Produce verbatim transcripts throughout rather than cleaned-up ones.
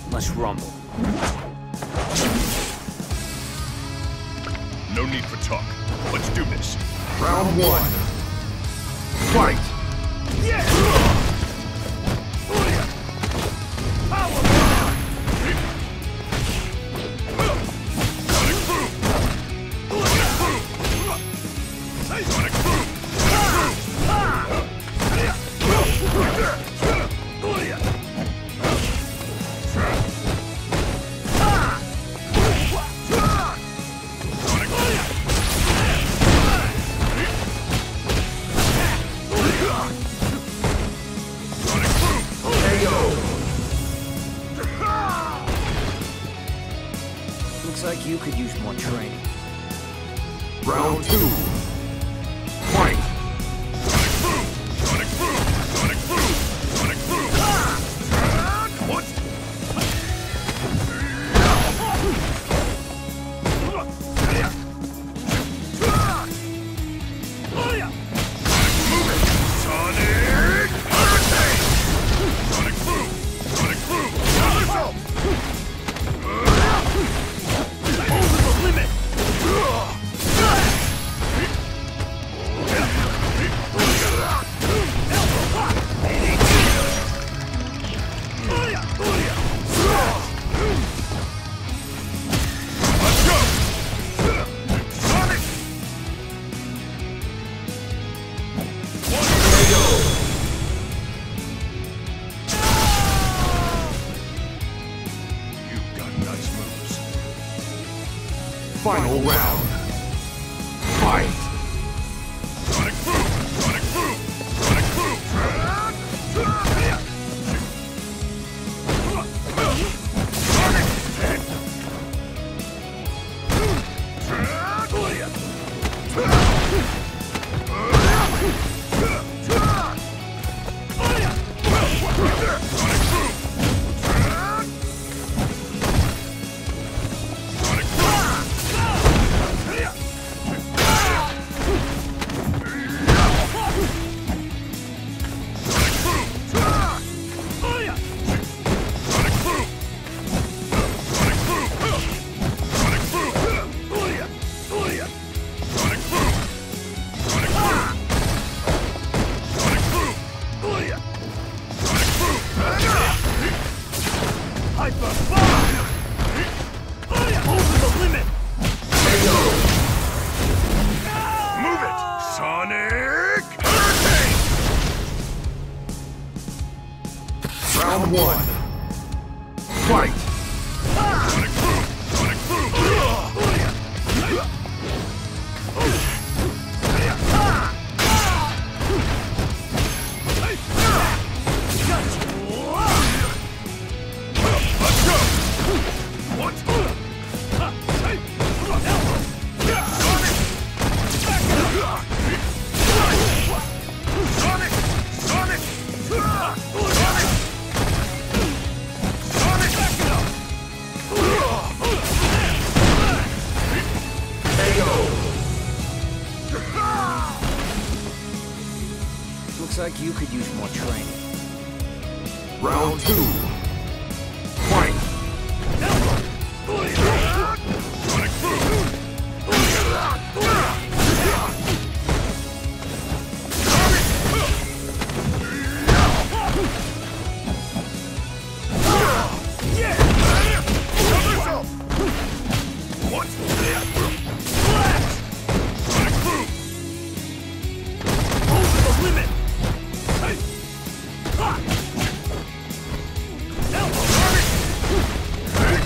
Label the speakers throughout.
Speaker 1: Let's rumble.
Speaker 2: No need for talk. Let's do this.
Speaker 3: Round one. Fight!
Speaker 2: Yeah!
Speaker 1: Looks like you could use more training.
Speaker 3: Round two. Fight! Final round. Fight!
Speaker 2: Sonic boom! Sonic boom! Sonic boom!
Speaker 3: Round one. Fight!
Speaker 2: Sonic boom! Sonic boom! Let's go! What? Sonic! Sonic!
Speaker 1: Looks like you could use more training.
Speaker 3: Round two. Fight!
Speaker 2: Sonic boom! What? Sonic boom! Over the limit! Hey! Ha! Elbow! Sonic! Hey!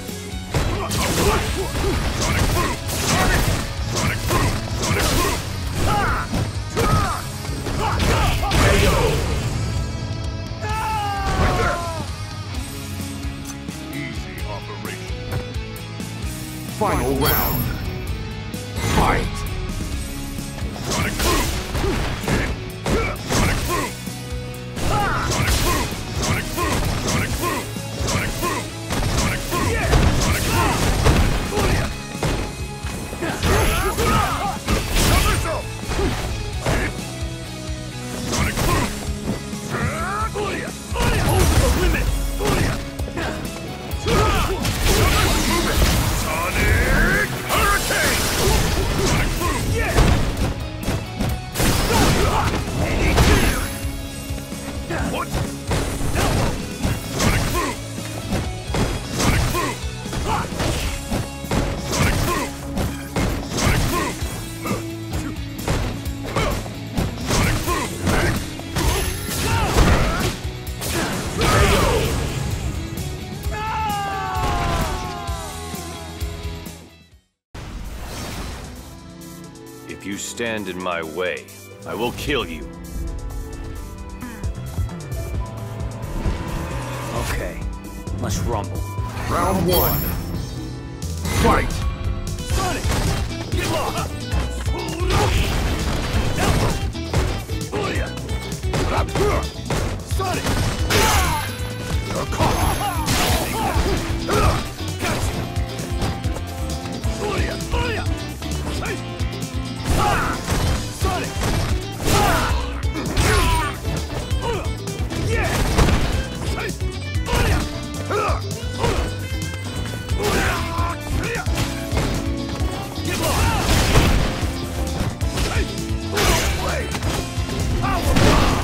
Speaker 2: Sonic boom! Sonic! Sonic boom! Sonic boom! Ha! Ha!
Speaker 3: Daigo!
Speaker 2: Easy operation.
Speaker 3: Final round. Fight!
Speaker 2: Sonic boom! Sonic boom! Sonic boom! Sonic boom! Sonic boom! Sonic boom! Sonic boom! Sonic boom! Sonic boom! Over the limit! You stand in my way. I will kill you.
Speaker 1: Okay, let's rumble.
Speaker 3: Round one. Fight!
Speaker 2: Sonic! Get lost! Sonic! You're caught! Gotcha! Sonic! Yeah! Get lost! Power bomb!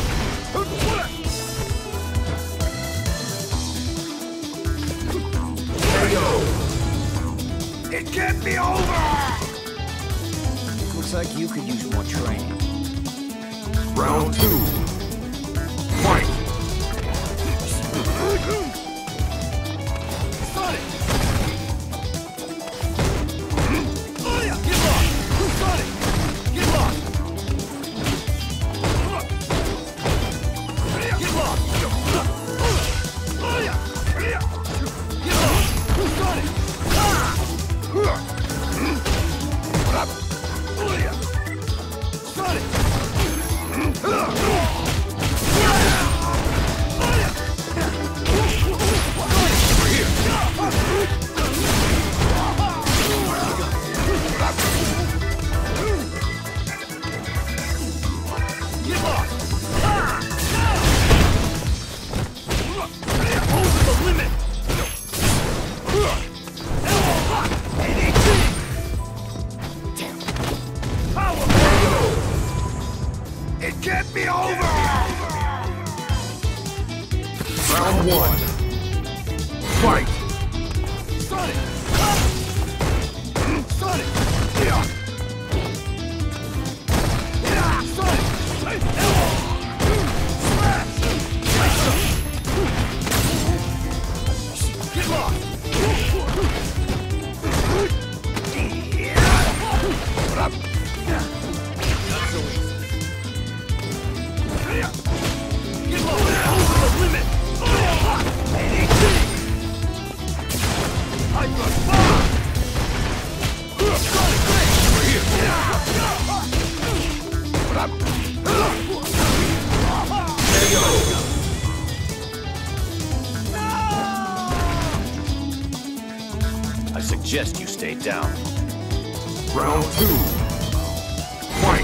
Speaker 2: It can't be over!
Speaker 1: Looks like you could use more training.
Speaker 3: Round two. Fight!
Speaker 2: Sonic! Get lost! Sonic! Get lost! Get lost! Get lost! Sonic! Sonic! Get lost! Over the limit! Power! It can't be over!
Speaker 3: Round one. Fight!
Speaker 2: Sonic! Sonic! Yeah! Yeah! Sonic! Smash! Get lost! Not so easy. Get lost! Over the limit! Hyper bomb! Sonic Ray! I suggest you stay down.
Speaker 3: Round two. Fight!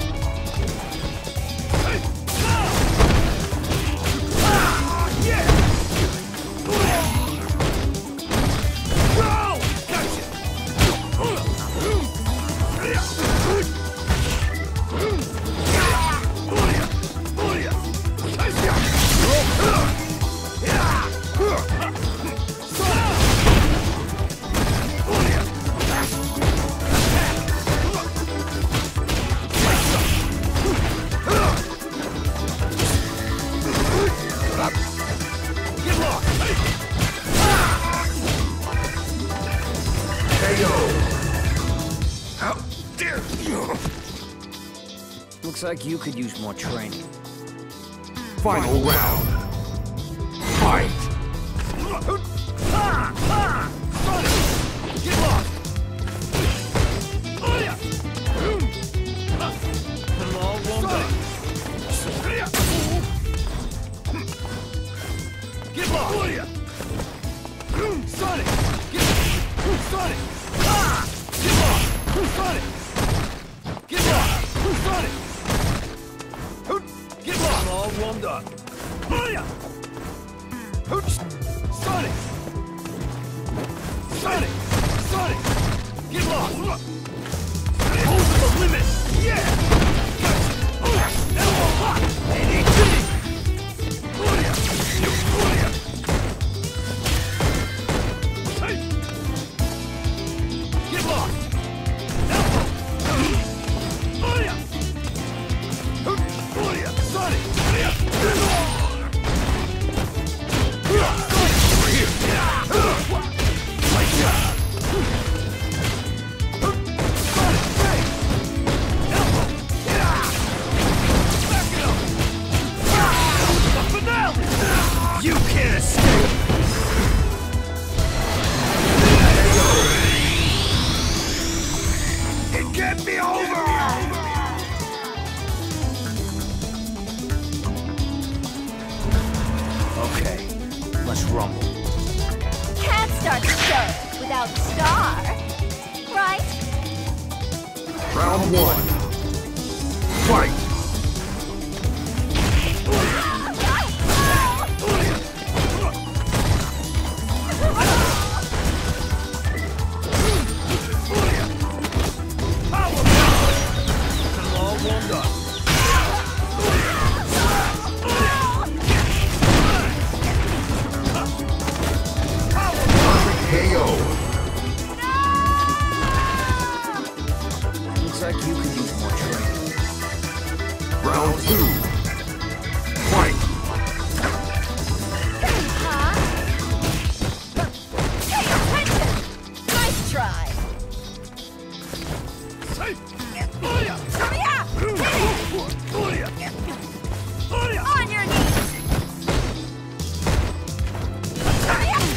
Speaker 1: Looks like you could use more training.
Speaker 3: Final round. Fight!
Speaker 2: Get lost! I'm all warmed up. Get lost! Sonic! Get Sonic! Get lost! Sonic! Get lost! Sonic! Get lost! I'm all warmed up. Sonic! Sonic! Sonic! Get lost! Over the limit! Yeah! Gotcha! Elbow lock! A D T! Get lost! Elbow! Sonic!
Speaker 1: must rumble.
Speaker 4: Can't start the show without the star, right?
Speaker 3: Round one. Fight! K O.
Speaker 1: Looks like you could use more training.
Speaker 3: Round two. Fight!
Speaker 4: Huh? Pay attention! Nice try! Hurry up! On your knees! Hurry up!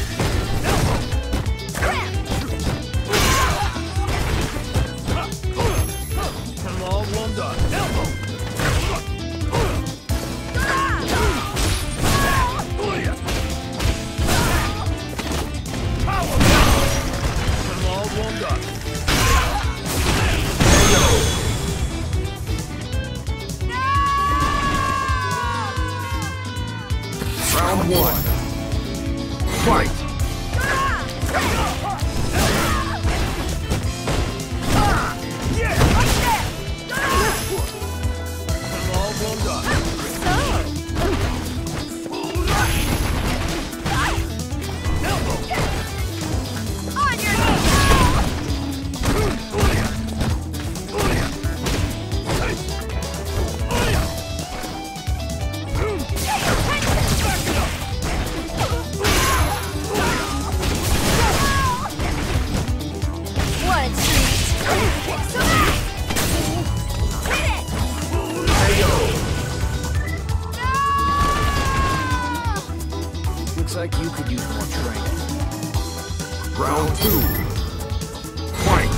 Speaker 2: I'm all warmed up. Elbow! Power! I'm all warmed up.
Speaker 3: Round one. Fight!
Speaker 2: I'm all warmed up. Elbow!
Speaker 4: On your knees! What a treat! Kick some ass! Hit it!
Speaker 1: Looks like you could use more training.
Speaker 3: Round two. Fight!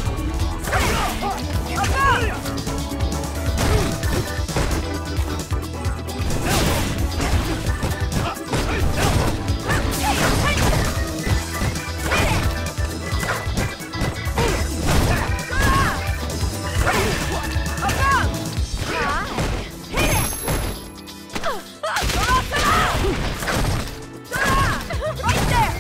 Speaker 4: Right there!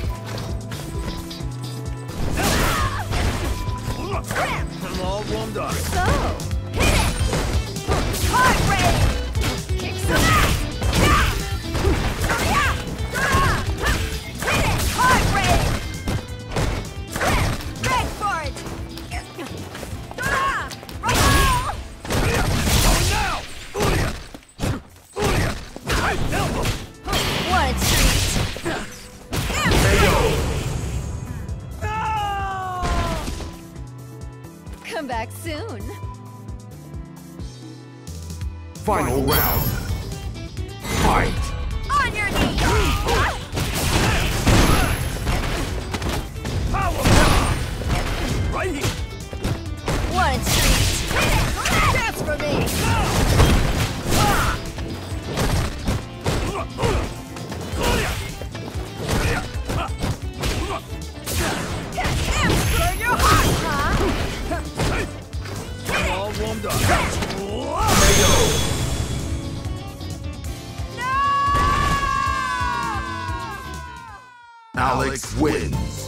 Speaker 2: I'm all warmed up.
Speaker 4: So, hit it! Heart rate! Kick some ass! Hurry up! Hit it! Heart rate! Beg for it! Right now!
Speaker 2: Elbow!
Speaker 4: What a treat! Come back soon.
Speaker 3: Final round. Fight!
Speaker 4: On your knees!
Speaker 2: Power! Right here!
Speaker 4: What a treat! That's for me! Hamster your heart, huh?
Speaker 2: I'm all warmed up.
Speaker 3: Alex wins.